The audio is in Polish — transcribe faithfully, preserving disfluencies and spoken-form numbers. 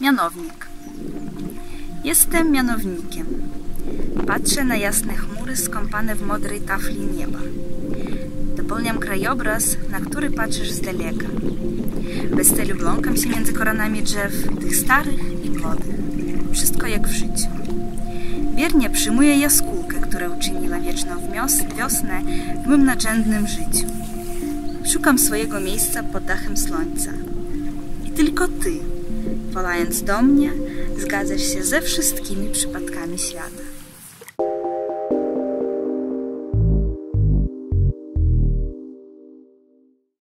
Mianownik. Jestem mianownikiem. Patrzę na jasne chmury skąpane w modrej tafli nieba. Dopełniam krajobraz, na który patrzysz z daleka. Bez celu bląkam się między koronami drzew, tych starych i młodych. Wszystko jak w życiu. Biernie przyjmuję jaskółkę, która uczyniła wieczną wiosnę w mym nadrzędnym życiu. Szukam swojego miejsca pod dachem słońca. I tylko ty, wolając do mnie, zgadzasz się ze wszystkimi przypadkami świata.